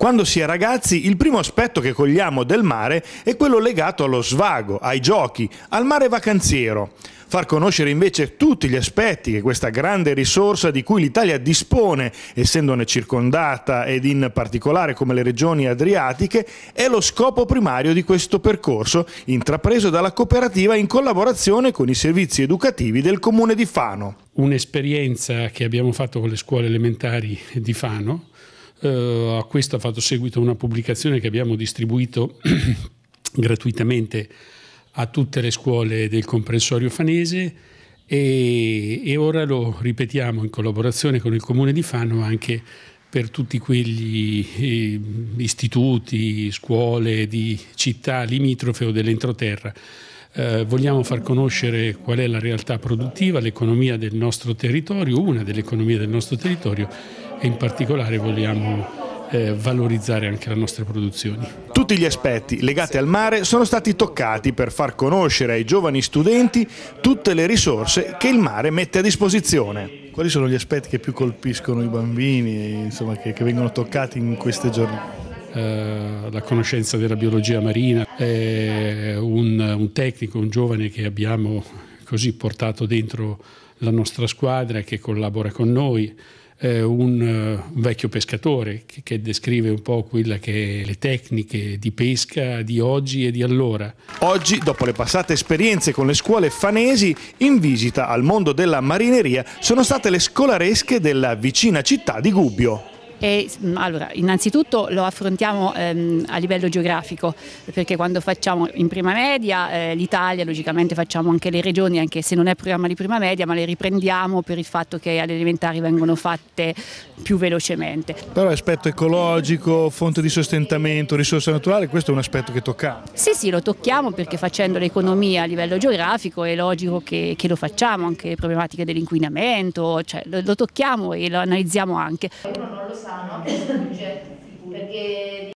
Quando si è ragazzi, il primo aspetto che cogliamo del mare è quello legato allo svago, ai giochi, al mare vacanziero. Far conoscere invece tutti gli aspetti che questa grande risorsa di cui l'Italia dispone, essendone circondata ed in particolare come le regioni adriatiche, è lo scopo primario di questo percorso, intrapreso dalla cooperativa in collaborazione con i servizi educativi del Comune di Fano. Un'esperienza che abbiamo fatto con le scuole elementari di Fano. A questo ha fatto seguito una pubblicazione che abbiamo distribuito gratuitamente a tutte le scuole del comprensorio fanese e ora lo ripetiamo in collaborazione con il Comune di Fano anche per tutti quegli istituti, scuole di città limitrofe o dell'entroterra. Vogliamo far conoscere qual è la realtà produttiva, l'economia del nostro territorio, una delle economie del nostro territorio, e in particolare vogliamo valorizzare anche le nostre produzioni. Tutti gli aspetti legati al mare sono stati toccati per far conoscere ai giovani studenti tutte le risorse che il mare mette a disposizione. Quali sono gli aspetti che più colpiscono i bambini, insomma, che vengono toccati in queste giornate? La conoscenza della biologia marina, un tecnico, un giovane che abbiamo così portato dentro la nostra squadra e che collabora con noi, un vecchio pescatore che descrive un po' quella che è le tecniche di pesca di oggi e di allora. Oggi, dopo le passate esperienze con le scuole fanesi, in visita al mondo della marineria sono state le scolaresche della vicina città di Gubbio. Allora, innanzitutto lo affrontiamo a livello geografico, perché quando facciamo in prima media l'Italia, logicamente facciamo anche le regioni, anche se non è programma di prima media, ma le riprendiamo per il fatto che alle elementari vengono fatte più velocemente. Però l'aspetto ecologico, fonte di sostentamento, risorsa naturale, questo è un aspetto che tocca. Sì, lo tocchiamo perché facendo l'economia a livello geografico è logico che lo facciamo, anche le problematiche dell'inquinamento, cioè lo tocchiamo e lo analizziamo anche. Uno non lo sa, no? Che è semplice, perché